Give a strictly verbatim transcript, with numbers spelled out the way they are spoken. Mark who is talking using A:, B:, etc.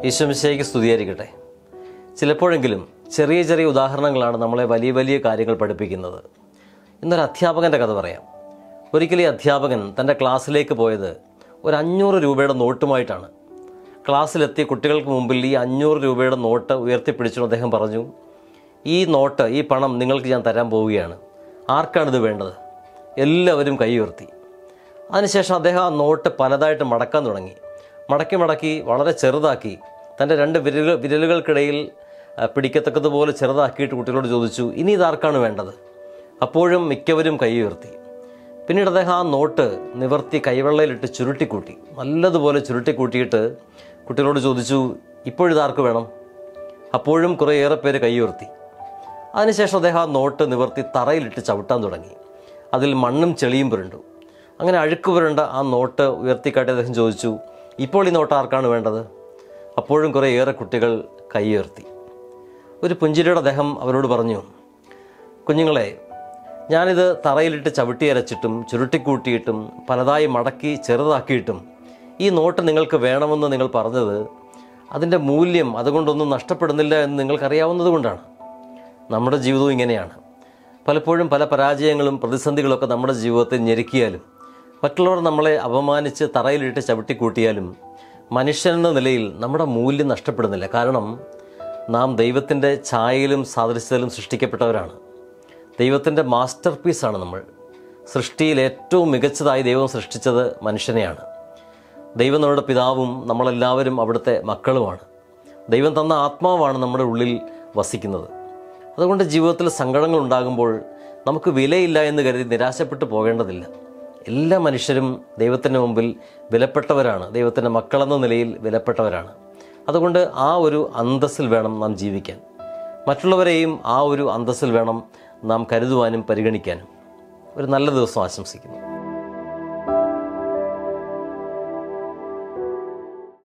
A: ഈശോമിശിഹായ്ക്ക് സ്തുതിയായിരിക്കട്ടെ. ചിലപ്പോഴെങ്കിലും ചെറിയ ചെറിയ ഉദാഹരണങ്ങളാണ് നമ്മളെ വലിയ വലിയ കാര്യങ്ങൾ പഠിപ്പിക്കുന്നത്. ഇന്നൊരു അധ്യാപകൻ്റെ കഥ പറയാം. ഒരിക്കലും ഈ അധ്യാപകൻ തൻ്റെ ക്ലാസ്സിലേക്ക് പോയത് ഒരു അഞ്ഞൂറ് രൂപയുടെ നോട്ടുമായിട്ടാണ്. ക്ലാസ്സിലെത്തിയ കുട്ടികൾക്ക് മുമ്പിൽ ഈ അഞ്ഞൂറ് രൂപയുടെ നോട്ട് ഉയർത്തിപ്പിടിച്ചു അദ്ദേഹം പറഞ്ഞു, ഈ നോട്ട്, ഈ പണം നിങ്ങൾക്ക് ഞാൻ തരാൻ പോവുകയാണ്. ആർക്കാണിത് വേണ്ടത്? എല്ലാവരും കൈ ഉയർത്തി. അതിനുശേഷം അദ്ദേഹം ആ നോട്ട് പലതായിട്ട് മടക്കാൻ തുടങ്ങി. മടക്കി മടക്കി വളരെ ചെറുതാക്കി തൻ്റെ രണ്ട് വിരലുകൾ വിരലുകൾക്കിടയിൽ പിടിക്കത്തക്കതുപോലെ ചെറുതാക്കിയിട്ട് കുട്ടികളോട് ചോദിച്ചു, ഇനി ഇതാർക്കാണ് വേണ്ടത്? അപ്പോഴും മിക്കവരും കൈ ഉയർത്തി. പിന്നീട് അദ്ദേഹം ആ നോട്ട് നിവർത്തി കൈവെള്ളയിലിട്ട് ചുരുട്ടിക്കൂട്ടി, നല്ലതുപോലെ ചുരുട്ടിക്കൂട്ടിയിട്ട് കുട്ടികളോട് ചോദിച്ചു, ഇപ്പോഴിതാർക്ക് വേണം? അപ്പോഴും കുറേയേറെ പേര് കൈ ഉയർത്തി. അതിനുശേഷം അദ്ദേഹം ആ നോട്ട് നിവർത്തി തറയിലിട്ട് ചവിട്ടാൻ തുടങ്ങി. അതിൽ മണ്ണും ചെളിയും പുരണ്ടു. അങ്ങനെ അഴുക്ക് പുരണ്ട ആ നോട്ട് ഉയർത്തിക്കാട്ടി അദ്ദേഹം ചോദിച്ചു, ഇപ്പോൾ ഈ നോട്ട് ആർക്കാണ് വേണ്ടത്? അപ്പോഴും കുറേയേറെ കുട്ടികൾ കൈ ഉയർത്തി. ഒരു പുഞ്ചിരിയുടെ അദ്ദേഹം അവരോട് പറഞ്ഞു, കുഞ്ഞുങ്ങളെ, ഞാനിത് തറയിലിട്ട് ചവിട്ടി അരച്ചിട്ടും ചുരുട്ടിക്കൂട്ടിയിട്ടും പലതായി മടക്കി ചെറുതാക്കിയിട്ടും ഈ നോട്ട് നിങ്ങൾക്ക് വേണമെന്ന് നിങ്ങൾ പറഞ്ഞത് അതിൻ്റെ മൂല്യം അതുകൊണ്ടൊന്നും നഷ്ടപ്പെടുന്നില്ല എന്ന് നിങ്ങൾക്കറിയാവുന്നത് കൊണ്ടാണ്. നമ്മുടെ ജീവിതവും ഇങ്ങനെയാണ്. പലപ്പോഴും പല പരാജയങ്ങളും പ്രതിസന്ധികളൊക്കെ നമ്മുടെ ജീവിതത്തിൽ ഞെരുക്കിയാലും മറ്റുള്ളവർ നമ്മളെ അപമാനിച്ച് തറയിലിട്ട് ചവിട്ടിക്കൂട്ടിയാലും മനുഷ്യനെന്ന നിലയിൽ നമ്മുടെ മൂല്യം നഷ്ടപ്പെടുന്നില്ല. കാരണം നാം ദൈവത്തിൻ്റെ ഛായയിലും സാദൃശ്യത്തിലും സൃഷ്ടിക്കപ്പെട്ടവരാണ്. ദൈവത്തിൻ്റെ മാസ്റ്റർ പീസാണ് നമ്മൾ. സൃഷ്ടിയിൽ ഏറ്റവും മികച്ചതായി ദൈവം സൃഷ്ടിച്ചത് മനുഷ്യനെയാണ്. ദൈവം നമ്മുടെ പിതാവും നമ്മളെല്ലാവരും അവിടുത്തെ മക്കളുമാണ്. ദൈവം തന്ന ആത്മാവാണ് നമ്മുടെ ഉള്ളിൽ വസിക്കുന്നത്. അതുകൊണ്ട് ജീവിതത്തിൽ സങ്കടങ്ങൾ ഉണ്ടാകുമ്പോൾ നമുക്ക് വിലയില്ല എന്ന് കരുതി നിരാശപ്പെട്ടു പോകേണ്ടതില്ല. എല്ലാ മനുഷ്യരും ദൈവത്തിൻ്റെ മുമ്പിൽ വിലപ്പെട്ടവരാണ്. ദൈവത്തിൻ്റെ മക്കളെന്ന നിലയിൽ വിലപ്പെട്ടവരാണ്. അതുകൊണ്ട് ആ ഒരു അന്തസ്സിൽ വേണം നാം ജീവിക്കാൻ. മറ്റുള്ളവരെയും ആ ഒരു അന്തസ്സിൽ വേണം നാം കരുതുവാനും പരിഗണിക്കാനും. ഒരു നല്ല ദിവസം ആശംസിക്കുന്നു.